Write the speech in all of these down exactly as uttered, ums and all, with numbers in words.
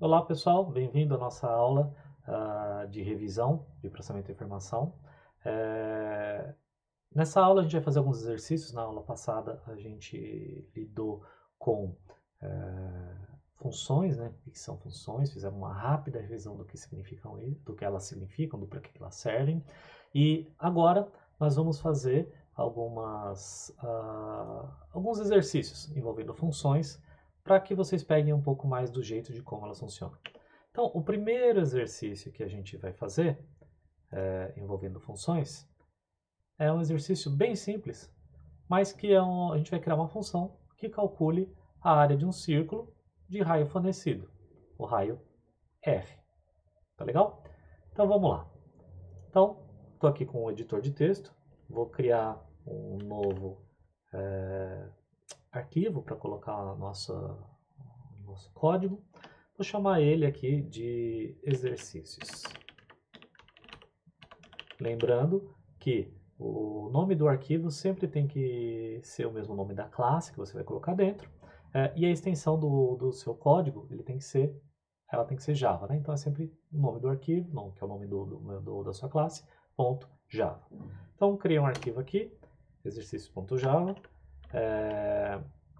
Olá pessoal, bem-vindo à nossa aula uh, de revisão de processamento de informação. É... Nessa aula a gente vai fazer alguns exercícios. Na aula passada a gente lidou com é, funções, né? O que são funções, fizemos uma rápida revisão do que significam, do que elas significam, do para que elas servem. E agora nós vamos fazer algumas, uh, alguns exercícios envolvendo funções, para que vocês peguem um pouco mais do jeito de como elas funcionam. Então, o primeiro exercício que a gente vai fazer, é, envolvendo funções, é um exercício bem simples, mas que é um, a gente vai criar uma função que calcule a área de um círculo de raio fornecido, o raio F. Tá legal? Então, vamos lá. Então, estou aqui com o editor de texto, vou criar um novo é, arquivo para colocar a nossa, nosso código. Vou chamar ele aqui de exercícios. Lembrando que o nome do arquivo sempre tem que ser o mesmo nome da classe que você vai colocar dentro. É, e a extensão do, do seu código, ele tem que ser, ela tem que ser Java, né? Então é sempre o nome do arquivo, não, que é o nome do, do, do, da sua classe, ponto Java. Então criei um arquivo aqui, exercício.java. É,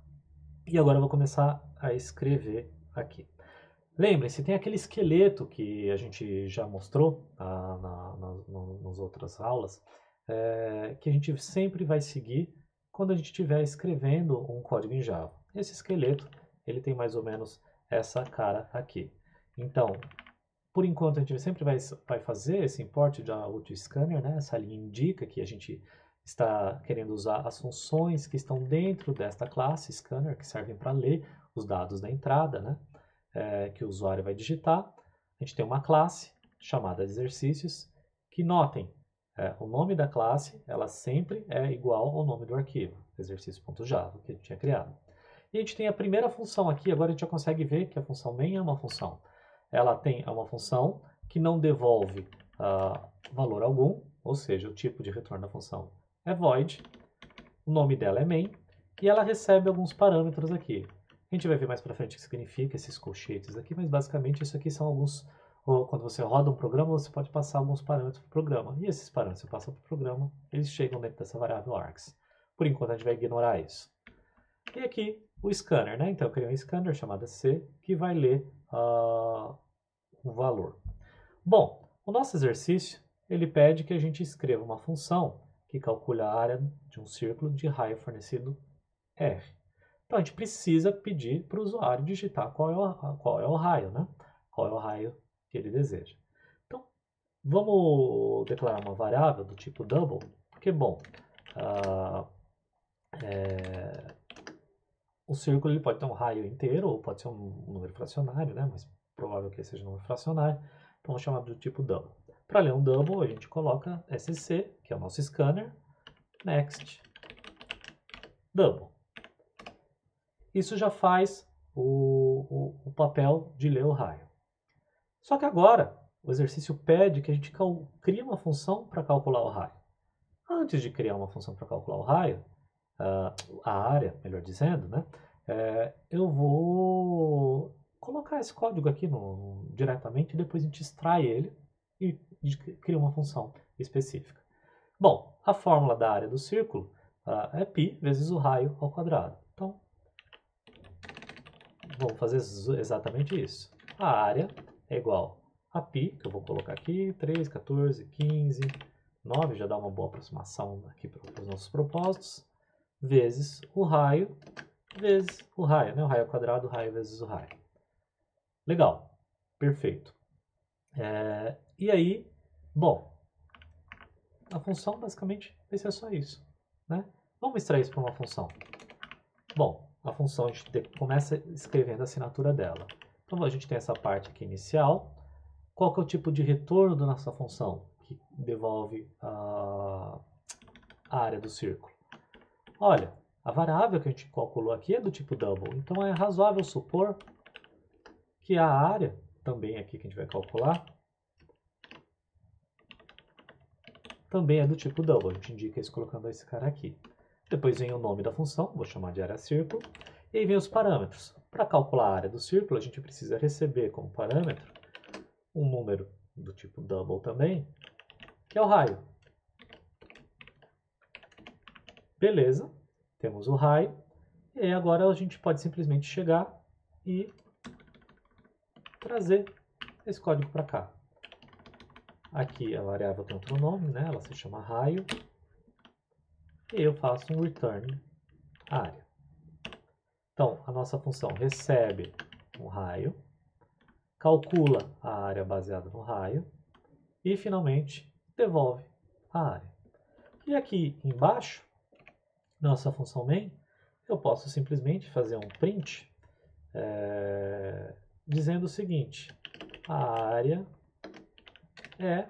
e agora eu vou começar a escrever aqui. Lembrem-se, tem aquele esqueleto que a gente já mostrou ah, na, na, na, nas outras aulas, é, que a gente sempre vai seguir quando a gente estiver escrevendo um código em Java. Esse esqueleto, ele tem mais ou menos essa cara aqui. Então, por enquanto a gente sempre vai, vai fazer esse import da UtiScanner, né? Essa linha indica que a gente está querendo usar as funções que estão dentro desta classe Scanner, que servem para ler os dados da entrada, né? É, que o usuário vai digitar. A gente tem uma classe chamada exercícios, que notem, é, o nome da classe, ela sempre é igual ao nome do arquivo, exercício.java, que a gente tinha criado. E a gente tem a primeira função aqui, agora a gente já consegue ver que a função main é uma função. Ela tem é uma função que não devolve uh, valor algum, ou seja, o tipo de retorno da função é void, o nome dela é main, e ela recebe alguns parâmetros aqui. A gente vai ver mais para frente o que significa esses colchetes aqui, mas basicamente isso aqui são alguns, quando você roda um programa, você pode passar alguns parâmetros para o programa, e esses parâmetros você passa para o programa, eles chegam dentro dessa variável args. Por enquanto a gente vai ignorar isso. E aqui o scanner, né? Então eu criei um scanner chamado C, que vai ler uh, um valor. Bom, o nosso exercício, ele pede que a gente escreva uma função que calcule a área de um círculo de raio fornecido R. Então a gente precisa pedir para o usuário digitar qual é, o, qual é o raio, né? Qual é o raio que ele deseja. Então, vamos declarar uma variável do tipo double, porque, bom, uh, é, o círculo ele pode ter um raio inteiro ou pode ser um número fracionário, né? Mas provável que seja um número fracionário. Então, vamos chamar do tipo double. Para ler um double, a gente coloca sc, que é o nosso scanner, next, double. Isso já faz o, o, o papel de ler o raio. Só que agora, o exercício pede que a gente crie uma função para calcular o raio. Antes de criar uma função para calcular o raio, uh, a área, melhor dizendo, né, é, eu vou colocar esse código aqui no, diretamente e depois a gente extrai ele e cria uma função específica. Bom, a fórmula da área do círculo uh, é π vezes o raio ao quadrado. Então, vamos fazer exatamente isso. A área é igual a π, que eu vou colocar aqui, três, quatorze, quinze, nove, já dá uma boa aproximação aqui para os nossos propósitos, vezes o raio, vezes o raio, né? O raio ao quadrado, o raio vezes o raio. Legal, perfeito. É, e aí, bom, a função basicamente vai ser só isso, né? Vamos extrair isso para uma função. Bom, a função a gente começa escrevendo a assinatura dela. Então a gente tem essa parte aqui inicial. Qual que é o tipo de retorno da nossa função que devolve a, a área do círculo? Olha, a variável que a gente calculou aqui é do tipo double, então é razoável supor que a área, também aqui que a gente vai calcular, também é do tipo double. A gente indica isso colocando esse cara aqui. Depois vem o nome da função, vou chamar de área círculo, e aí vem os parâmetros. Para calcular a área do círculo, a gente precisa receber como parâmetro um número do tipo double também, que é o raio. Beleza, temos o raio, e aí agora a gente pode simplesmente chegar e trazer esse código para cá. Aqui a variável tem outro nome, né? Ela se chama raio, e eu faço um return área. Então, a nossa função recebe um raio, calcula a área baseada no raio e, finalmente, devolve a área. E aqui embaixo, nossa função main, eu posso simplesmente fazer um print é, dizendo o seguinte: a área é,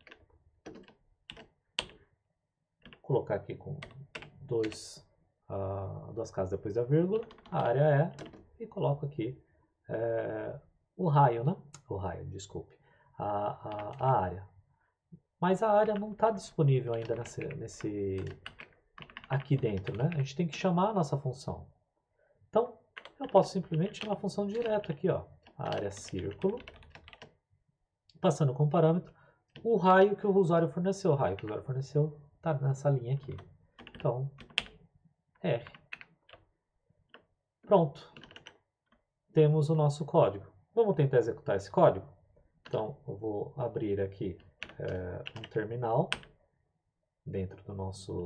vou colocar aqui com dois, uh, duas casas depois da vírgula, a área é, e coloco aqui é, o raio, né? O raio, desculpe, a, a, a área. Mas a área não está disponível ainda nesse, nesse, aqui dentro, né? A gente tem que chamar a nossa função. Então, eu posso simplesmente chamar a função direta aqui, ó, a área círculo, passando como parâmetro o raio que o usuário forneceu. O raio que o usuário forneceu está nessa linha aqui. Então, R. Pronto. Temos o nosso código. Vamos tentar executar esse código? Então, eu vou abrir aqui é, um terminal dentro do nosso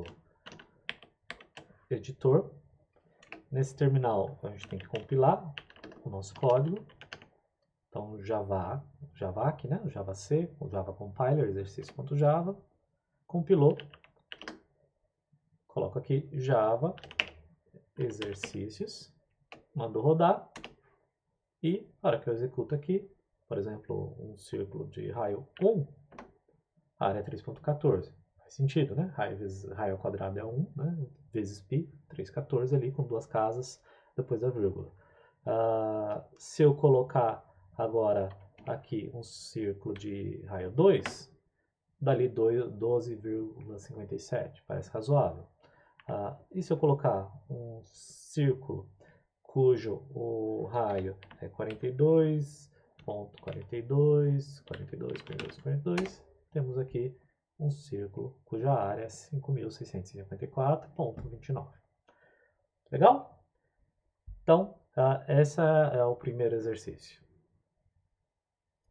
editor. Nesse terminal, a gente tem que compilar o nosso código. Então, Java, Javac, né? O JavaC, o Java Compiler, exercício.java, compilou. Coloco aqui Java, exercícios, mando rodar. E, na hora que eu executo aqui, por exemplo, um círculo de raio um, a área é três ponto quatorze. Faz sentido, né? Raio, vezes, raio ao quadrado é um, né? Vezes π, trezentos e quatorze ali, com duas casas depois da vírgula. Uh, se eu colocar agora aqui um círculo de raio dois, dali doze vírgula cinquenta e sete, parece razoável. Uh, e se eu colocar um círculo cujo o raio é quarenta e dois ponto quarenta e dois, quarenta e dois, quarenta e dois, quarenta e dois, temos aqui um círculo cuja área é cinco mil seiscentos e cinquenta e quatro ponto vinte e nove. Legal? Então, uh, esse é o primeiro exercício.